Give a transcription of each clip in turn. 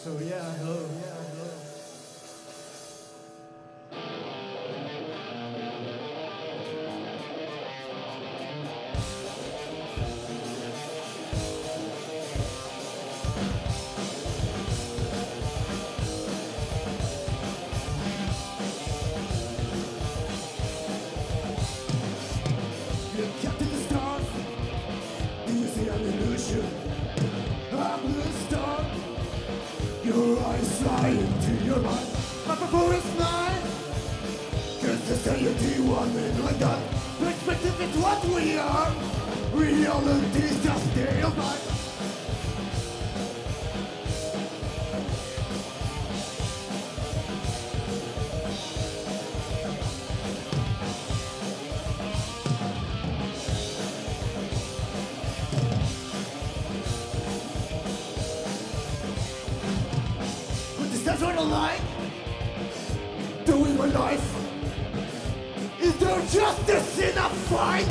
So yeah, hello. Yeah, hello. Look up to the stars. Do you see an illusion? I'm the star. Your eyes fly into your mind. My performance line. Cause society wanted like that. Perspective is what we are. Reality is just a state of mind. That's what I like. Doing my life. Is there justice in a fight?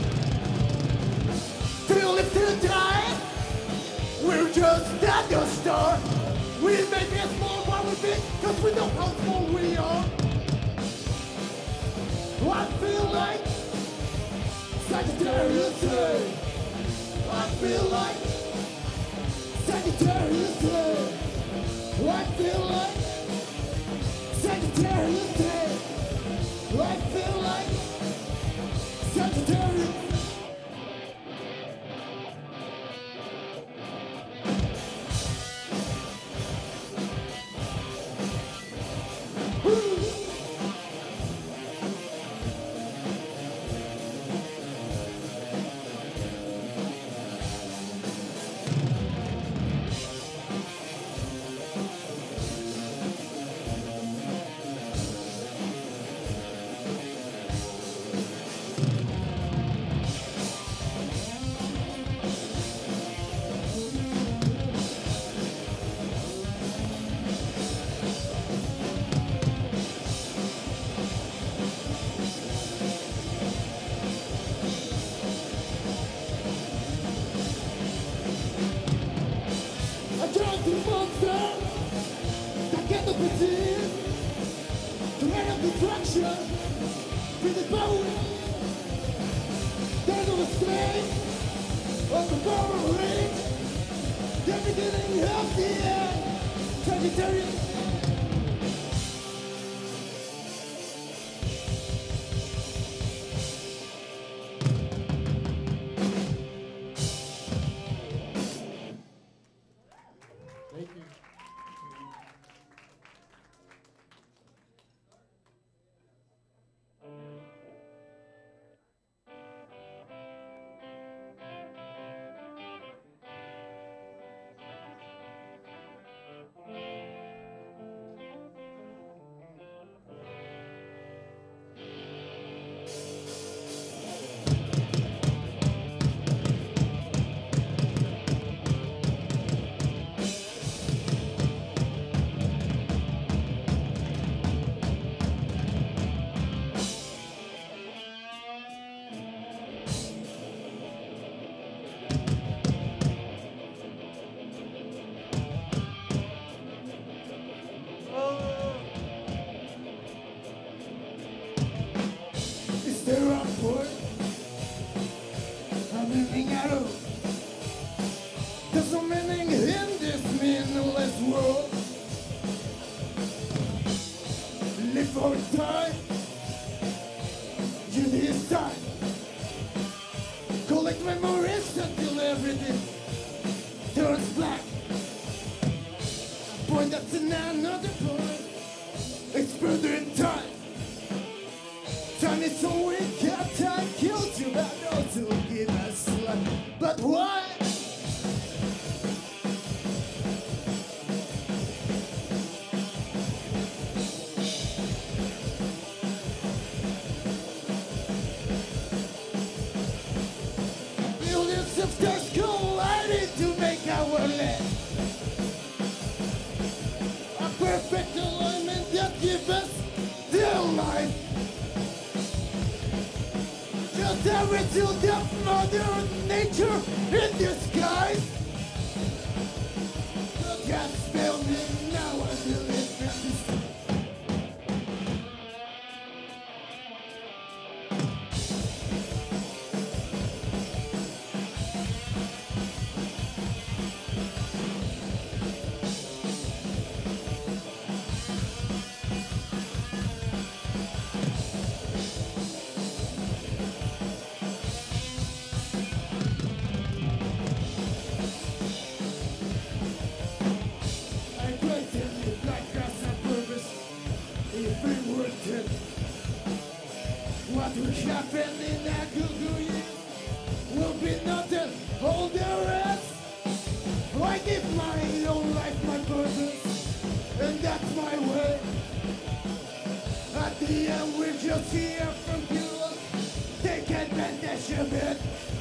Do you live to die? We're just at the start. We may be small but we're big, cause we know how small we are. I feel like Sagittarius Day. I feel like Sagittarius Day. I feel like Sagittarius Day. I feel like Sagittarius. Destruction with the power. There's no escape of the power range. The beginning of the end. Sagittarius. Thank you. Is there a point I'm living out of? There's no meaning in this meaningless world. Live or die, you decide. Collect memories until everything turns black. Point that's in another point. It's further in time. Time is so weak, time kills you, but also give us life. But why? Billions of stars colliding to make our land a perfect alignment that gives us their life. Just a result of Mother Nature in disguise. Look at spell me. the end, we're just here from you. Take advantage of it.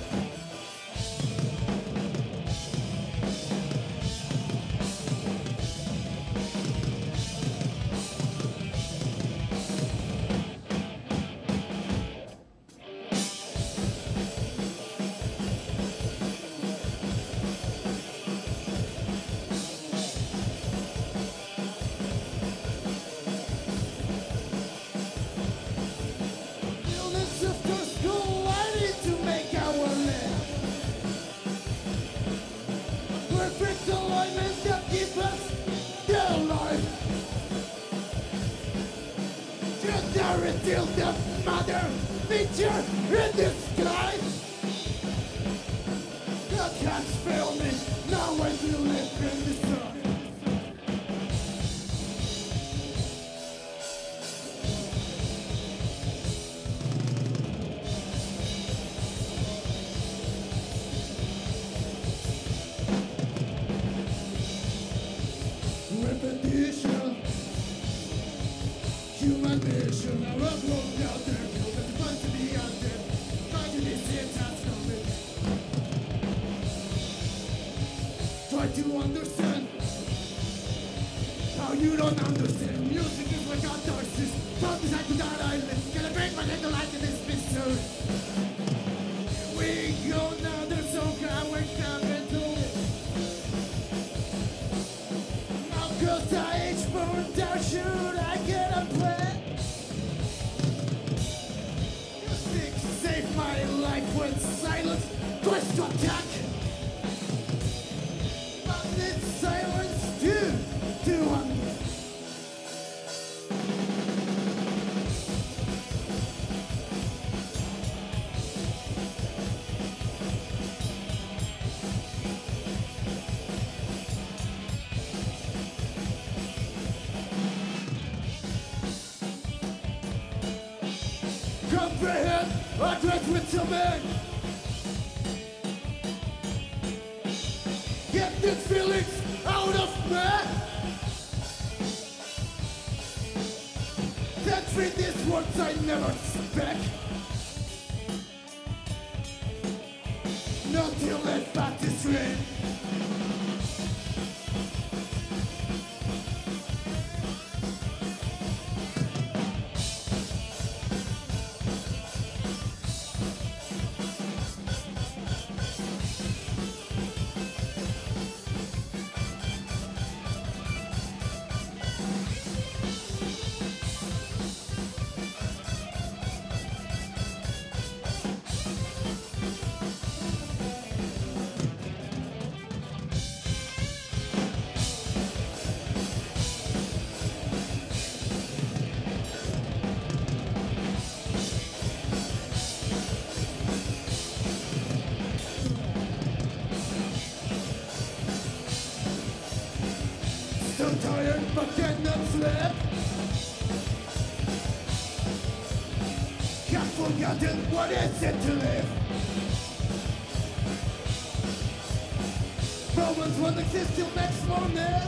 Illness after school, I need to make our live. Perfect alignment that gives us their life. Just are until the mother feature in the sky. God has failed me, now I will live in the sun. Repetition, human mission. I will go out there, feel that the fun to be out there. Try to deceive, that's coming. Try to understand how you don't understand. Music is like catharsis. From this I to that island, gonna break my head to light in this mystery. We go now, there's some kind we're coming to it. Cause I age burned down, should I get a plan? Music saved my life when silence tries to attack. But it's silence too, to understand. Comprehend, address with your man. Get these feelings out of me. That read these words I never expect. Not till the fact is read. So tired but cannot sleep. Have forgotten what is it to live. Moments won't exist till next morning.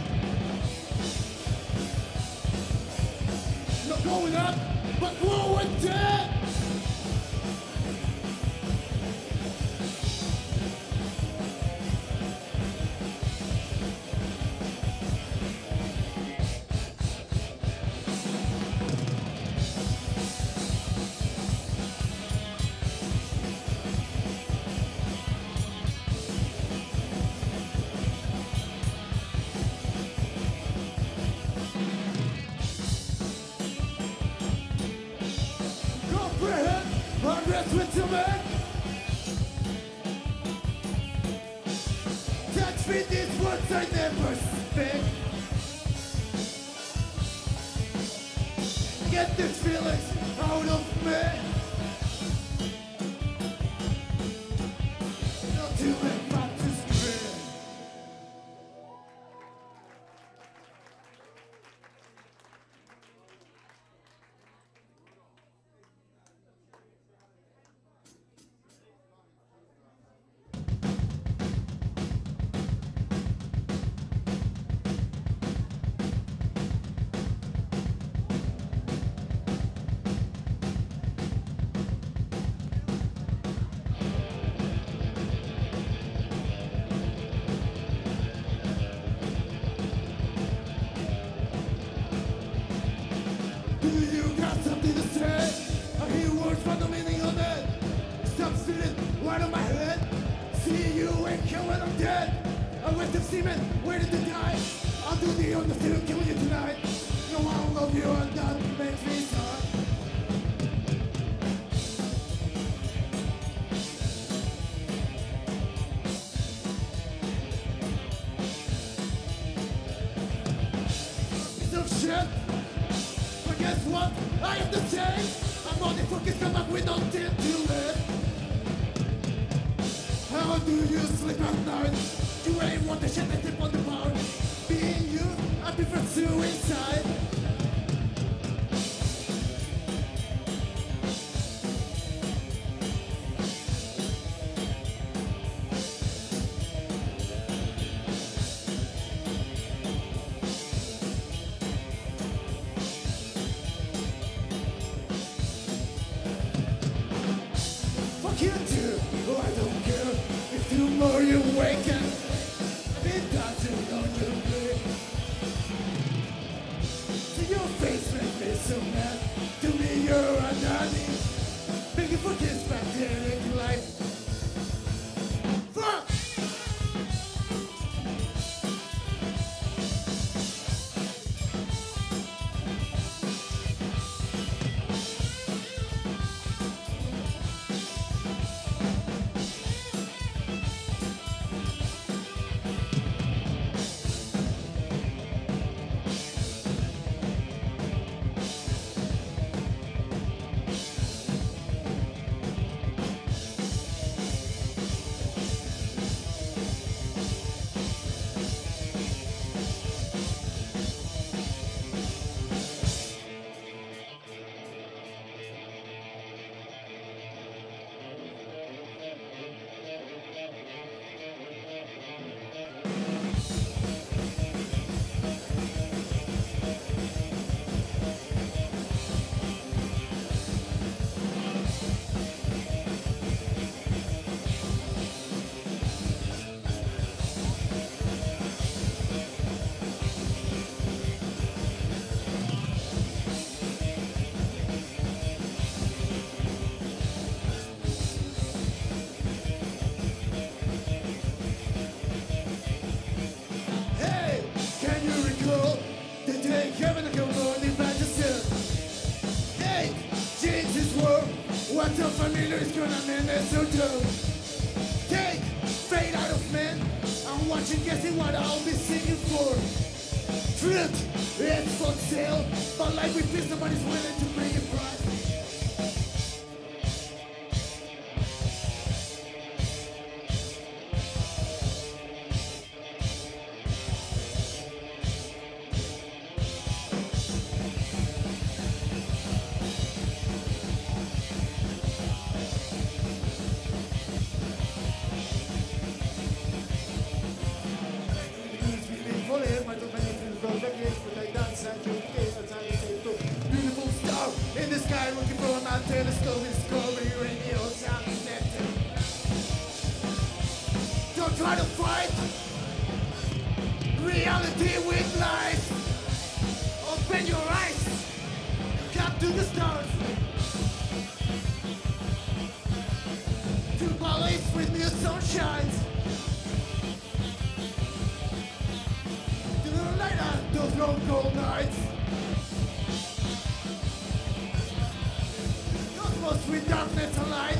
Not going up, but going down. Progress with your man. Touch me these words I never speak. Get these feelings out of me. Not too late but to scream. find the meaning of it. Stop sitting right on my head. See you and kill when I'm dead. A waste of semen, waiting to die. I'll do the honor to kill you tonight. No, I don't love you and that makes me sad. Piece of shit. But guess what? I am the same. I'm motherfuckers come up with nothing to live. How do you sleep at night? You ain't want the shit I tip on the bar. Being you, I prefer suicide. Fuck you too, oh, I don't care if tomorrow you wake up. It doesn't on your way. See your face make me so mad. To me you're a nanny. Begging for this bacteric life. Fuck! What a familiar is gonna Minnesota. Take fade out of men. I'm watching, guessing what I'll be singing for. Truth, it's for sale. But like we peace, nobody's willing to bring a price. Beautiful star in the sky, looking for my telescope, discovery radio sound connected. Don't try to fight reality with lies. Open your eyes, come to the stars. To Bali's with new sunshines. To the light up those long cold nights. Cosmos with darkness and light.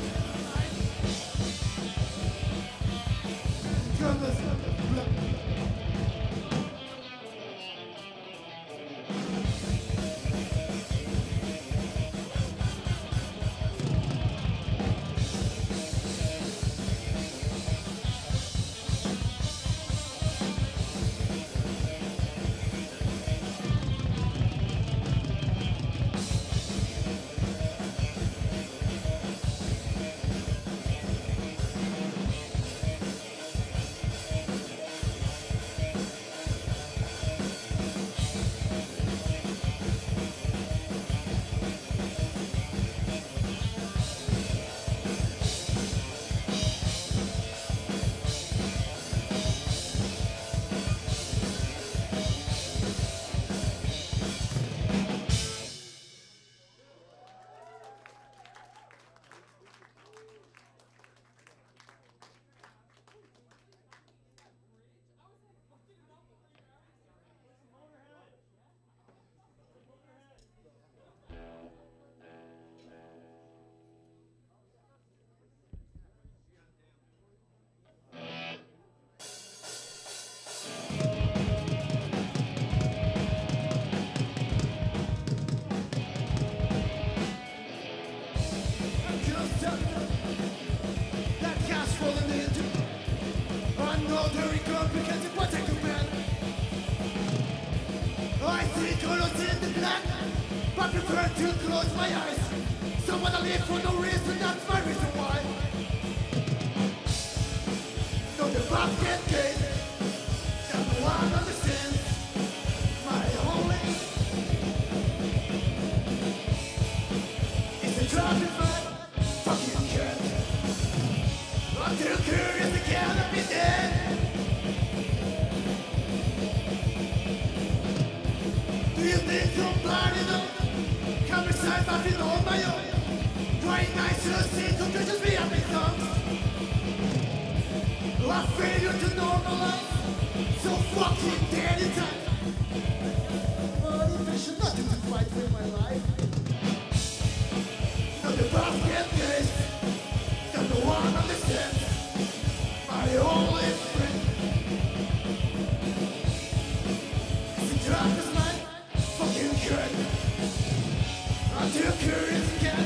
complicated what I command. I see colors in the black, but prefer to close my eyes. So when I live for no reason, that's my reason why. No, the basket game, that no one understands. My only is a traffic man, fucking cat. I'm too curious to count be dead. Do you think somebody knows? Come beside my feet on my own. Trying nice to see to just be a big songs. I failure to normalize, so fucking dead inside. Motivation, nothing to fight with my life. Not the basket case, that no one understands. My only friend is a darkest man, fucking good. I'm too curious again.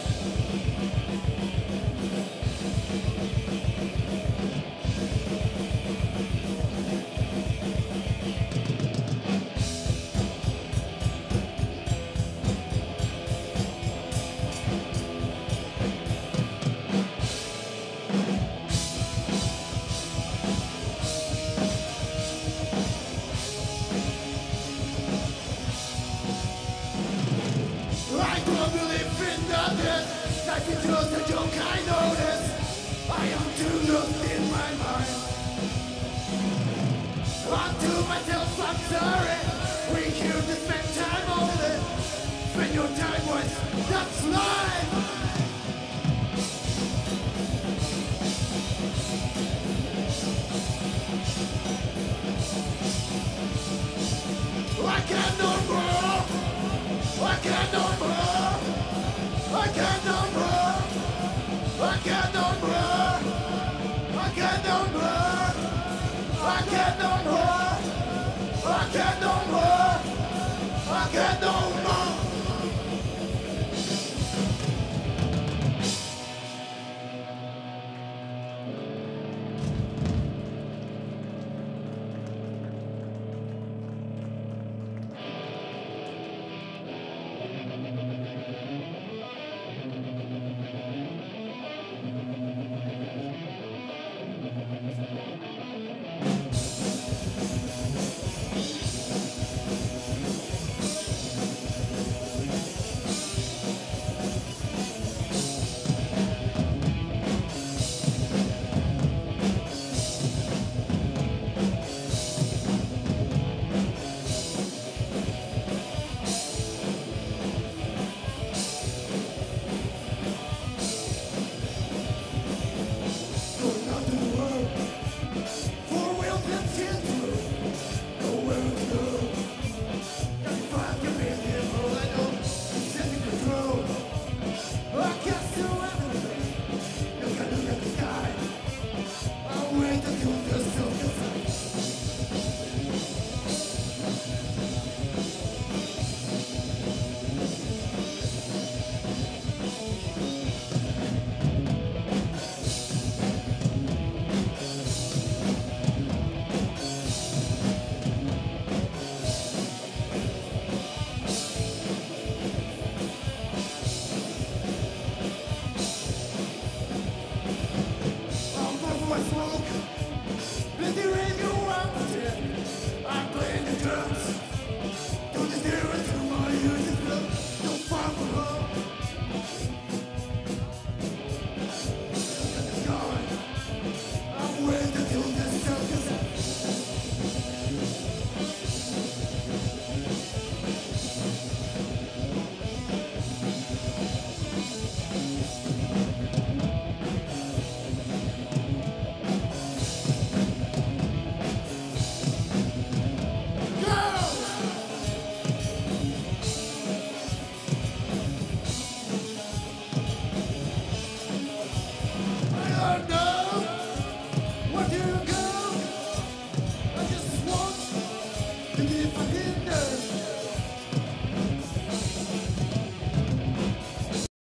I don't believe in nothing. Life is just a joke, I know this. I am too lost in my mind. Unto myself, I'm sorry. We here to spend time only. Spend your time with that's life.